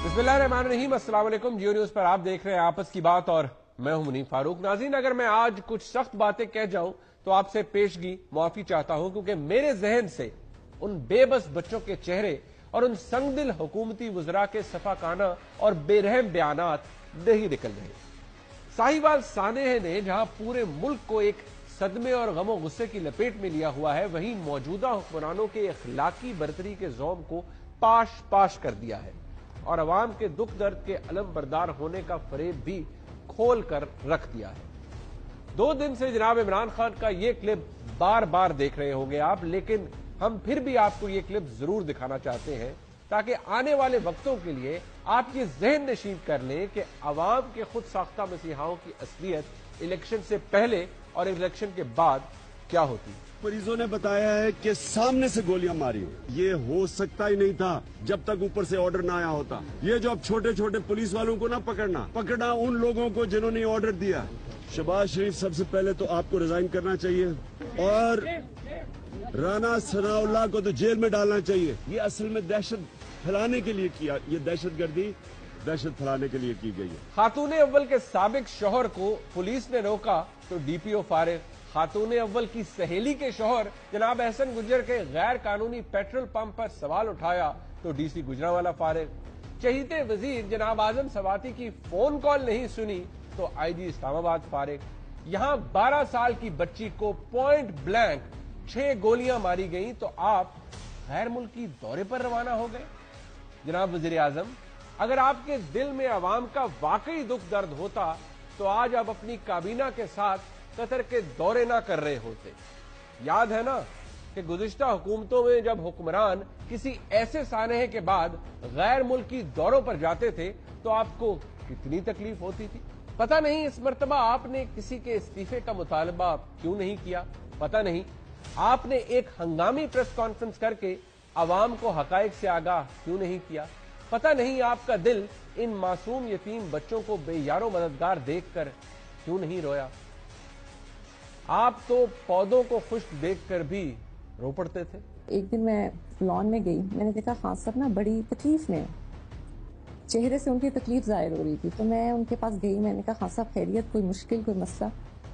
बिस्मिल्लाहिर्रहमानिर्रहीम, अस्सलाम वालेकुम। जियो न्यूज पर आप देख रहे हैं आपस की बात और मैं हूं मुनीफ फारूक। नाज़रीन, अगर मैं आज कुछ सख्त बातें कह जाऊं तो आपसे पेशगी माफी चाहता हूं, क्योंकि मेरे जहन से उन बेबस बच्चों के चेहरे और उन संगदिल हुकूमती वज़रा के सफाकाना और बेरहम बयानात नहीं निकल रहे। साहिवाल सानेह ने जहां पूरे मुल्क को एक सदमे और गमो गुस्से की लपेट में लिया हुआ है, वहीं मौजूदा हुक्मरानों के इखलाकी बरतरी के ज़ौम को पाश पाश कर दिया है और अवाम के दुख दर्द के अलम बरदार होने का फरेब भी खोल कर रख दिया है। 2 दिन से जनाब इमरान खान का ये क्लिप बार बार देख रहे होंगे आप, लेकिन हम फिर भी आपको ये क्लिप जरूर दिखाना चाहते हैं ताकि आने वाले वक्तों के लिए आप ये जहन नशीब कर लें कि अवाम के खुद साख्ता मसीहाओं की असलियत इलेक्शन से पहले और इलेक्शन के बाद क्या होती है। मरीजों ने बताया है कि सामने से गोलियां मारी। ये हो सकता ही नहीं था जब तक ऊपर से ऑर्डर ना आया होता। ये जो अब छोटे छोटे पुलिस वालों को ना पकड़ना उन लोगों को जिन्होंने ऑर्डर दिया। शहबाज शरीफ, सबसे पहले तो आपको रिजाइन करना चाहिए और राना सनाउल्लाह को तो जेल में डालना चाहिए। ये असल में दहशत फैलाने के लिए किया, ये दहशत फैलाने के लिए की गई है। खातून अव्वल के साबिक शौहर को पुलिस ने रोका तो डीपीओ फारिग। खातून अव्वल की सहेली के शौहर जनाब एहसन गुज्जर के गैर कानूनी पेट्रोल पंप पर सवाल उठाया तो डीसी गुजरांवाला फारिग। चहीते वजीर जनाब आजम सवाती की फोन कॉल नहीं सुनी तो आईजी इस्लामाबाद फारिग। यहां 12 साल की बच्ची को पॉइंट ब्लैंक 6 गोलियां मारी गई तो आप गैर मुल्की दौरे पर रवाना हो गए। जनाब वजीर आजम, अगर आपके दिल में अवाम का वाकई दुख दर्द होता तो आज आप अपनी काबीना के साथ कतर के दौरे ना कर रहे होते। याद है ना कि गुज़िश्ता हुकूमतों में जब हुक्मरान किसी ऐसे सानहे के बाद गैर मुल्की दौरों पर जाते थे तो आपको कितनी तकलीफ होती थी। पता नहीं इस मर्तबा आपने किसी के इस्तीफे का मुतालबा क्यों नहीं किया। पता नहीं आपने एक हंगामी प्रेस कॉन्फ्रेंस करके अवाम को हकायक से आगाह क्यों नहीं किया। पता नहीं आपका दिल इन मासूम यतीम बच्चों को बेयारो मददगार देखकर क्यों नहीं रोया। आप तो पौधों को खुश्क देखकर भी रो पड़ते थे। एक दिन मैं लॉन में गई, मैंने देखा खान साहब ना बड़ी तकलीफ में, चेहरे से उनकी तकलीफ जाहिर हो रही थी। तो मैं उनके पास गई, मैंने कहा खान साहब खैरियत, कोई मुश्किल, कोई मसला?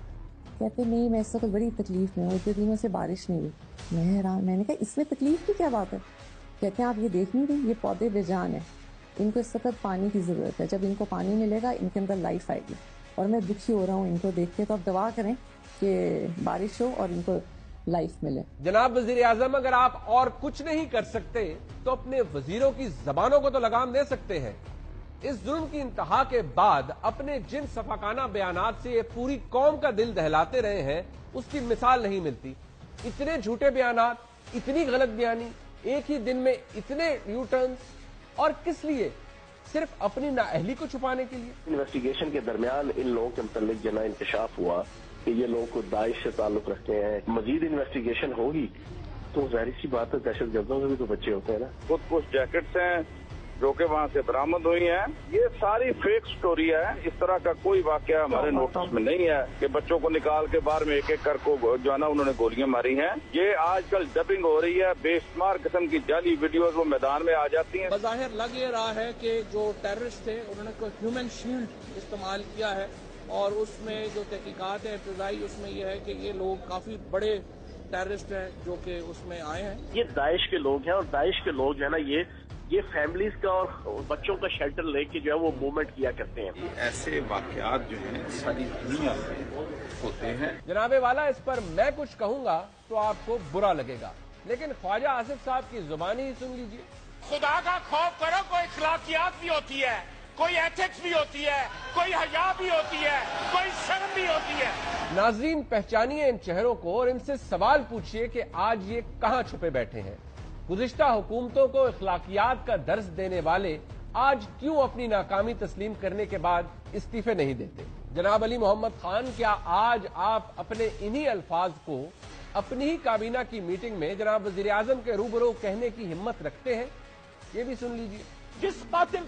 कहते नहीं, मैं इस वक्त बड़ी तकलीफ में हूँ, इतने दिनों से बारिश नहीं हुई। मैं हैरान, मैंने कहा इसमें तकलीफ की क्या बात है? कहते हैं आप ये देख नहीं रही, ये पौधे बेजान है, इनको इस वक्त पानी की जरूरत है, जब इनको पानी मिलेगा इनके अंदर लाइफ आएगी और मैं दुखी हो रहा हूँ इनको देख के। तो आप दुआ करें कि बारिश हो और इनको लाइफ मिले। जनाब वजीर आजम, अगर आप और कुछ नहीं कर सकते तो अपने वजीरों की जबानों को तो लगाम दे सकते हैं। इस जुल्म की इंतहा के बाद अपने जिन सफाकाना बयानात से ये पूरी कौम का दिल दहलाते रहे हैं उसकी मिसाल नहीं मिलती। इतने झूठे बयानात, इतनी गलत बयानी, एक ही दिन में इतने यू टर्न्स, और किस लिए? सिर्फ अपनी नाअहली को छुपाने के लिए। इन्वेस्टिगेशन के दरमियान इन लोगों के मुतालिक जना इंकशाफ हुआ कि ये लोग को दाइश से ताल्लुक रखते हैं। मजीद इन्वेस्टिगेशन होगी तो जाहिर सी बात है दहशत गर्दों के भी तो बच्चे होते हैं ना। कुछ जैकेट्स हैं जो कि वहाँ से बरामद हुई हैं। ये सारी फेक स्टोरी है। इस तरह का कोई वाकया हमारे नोटिस में नहीं है कि बच्चों को निकाल के बाहर में एक एक कर को जो है ना उन्होंने गोलियां मारी हैं। ये आजकल डबिंग हो रही है, बेशुमार किस्म की जाली वीडियोस वो मैदान में आ जाती हैं। बज़ाहिर लग ये रहा है कि जो टेररिस्ट थे उन्होंने कोई ह्यूमन शील्ड इस्तेमाल किया है और उसमें जो तहकीकात है इब्तदाई उसमें यह है कि ये लोग काफी बड़े टेररिस्ट हैं जो कि उसमें आए हैं। ये दाइश के लोग हैं और दाइश के लोग जो है ना ये फैमिलीज का और बच्चों का शेल्टर लेके जो है वो मूवमेंट किया करते हैं। ऐसे वाकयात जो हैं सारी दुनिया में होते हैं। जनाबे वाला, इस पर मैं कुछ कहूंगा तो आपको बुरा लगेगा, लेकिन ख्वाजा आसिफ साहब की जुबानी ही सुन लीजिए। खुदा का खौफ करो, कोई इखलाकियात भी होती है, कोई एथिक्स भी होती है, कोई हया भी होती है, कोई शर्म भी होती है। नाजरीन, पहचानिए इन चेहरों को और इनसे सवाल पूछिए कि आज ये कहां छुपे बैठे हैं। गुज़िश्ता हुकूमतों को इखलाकियात का दर्स देने वाले आज क्यों अपनी नाकामी तस्लीम करने के बाद इस्तीफे नहीं देते? जनाब अली मोहम्मद खान, क्या आज आप अपने इन्हीं अल्फाज को अपनी ही काबीना की मीटिंग में जनाब वज़ीर आज़म के रूबरू कहने की हिम्मत रखते हैं? ये भी सुन लीजिए। जिस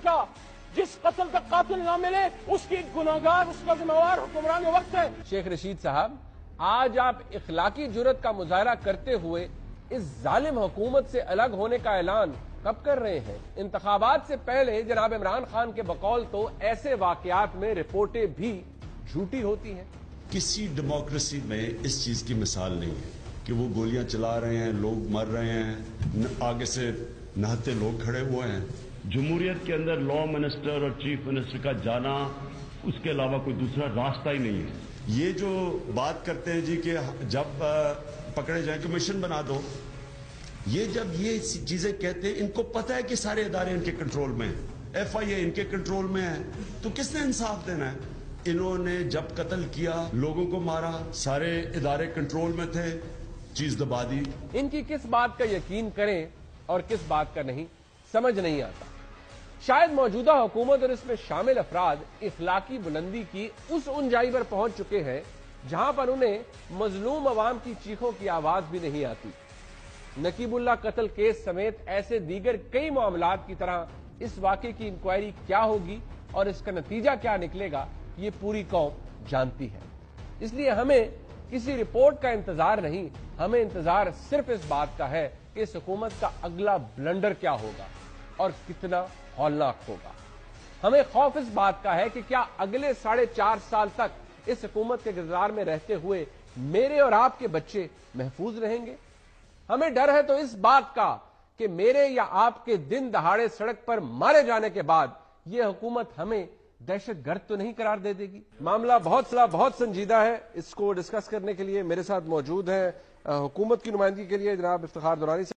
कत्ल का कातिल ना मिले उसकी गुनाहगार, उसका जिम्मेवार हुक्मरान वक्त है। शेख रशीद साहब, आज आप इखलाकी जुर्रत का मुजाहरा करते हुए इस जालिम हुकूमत से अलग होने का ऐलान کب کر رہے ہیں؟ انتخابات سے پہلے جناب عمران خان کے بقول تو ایسے واقعات میں رپورٹیں بھی جھوٹی ہوتی ہیں۔ کسی ڈیموکریسی میں اس چیز کی مثال نہیں ہے کہ وہ گولیاں چلا رہے ہیں، لوگ مر رہے ہیں، آگے سے نہتے لوگ کھڑے ہوئے ہیں۔ جمہوریت کے اندر لا منسٹر اور چیف منسٹر کا جانا، اس کے علاوہ کوئی دوسرا راستہ ہی نہیں ہے۔ یہ جو بات کرتے ہیں جی کہ جب پکڑے جائیں کمیشن بنا دو، یہ جب یہ چیزیں کہتے ہیں، ان کو پتہ ہے کہ سارے ادارے ان کے کنٹرول میں ہیں، ایف آئی اے ان کے کنٹرول میں ہے، تو کس نے انصاف دینا ہے؟ انہوں نے جب قتل کیا، لوگوں کو مارا، سارے ادارے کنٹرول میں تھے، چیز دبا دی۔ ان کی کس بات کا یقین کریں اور کس بات کا نہیں، سمجھ نہیں آتا۔ شاید موجودہ حکومت اور اس میں شامل افراد اخلاقی بلندی کی اس اونچائی پر پہنچ چکے ہیں جہاں پر انہیں مظلوم عوام کی چیخوں کی آواز بھی نہیں آتی۔ نقیب اللہ قتل کیس سمیت ایسے دیگر کئی معاملات کی طرح اس واقعے کی انکوائری کیا ہوگی اور اس کا نتیجہ کیا نکلے گا، یہ پوری قوم جانتی ہے۔ اس لیے ہمیں کسی رپورٹ کا انتظار نہیں، ہمیں انتظار صرف اس بات کا ہے کہ اس حکومت کا اگلا بلنڈر کیا ہوگا اور کتنا ہولناک ہوگا۔ ہمیں خوف اس بات کا ہے کہ کیا اگلے 4.5 سال تک اس حکومت کے اقتدار میں رہتے ہوئے میرے اور آپ کے بچے محفوظ رہیں گے؟ ہمیں ڈر ہے تو اس بات کا کہ میرے یا آپ کے دن دہاڑے سڑک پر مارے جانے کے بعد یہ حکومت ہمیں دہشت گرد تو نہیں قرار دے دے گی۔ معاملہ بہت سنجیدہ ہے۔ اس کو ڈسکس کرنے کے لیے میرے ساتھ موجود ہیں حکومت کی نمائندگی کے لیے جناب افتخار درانی۔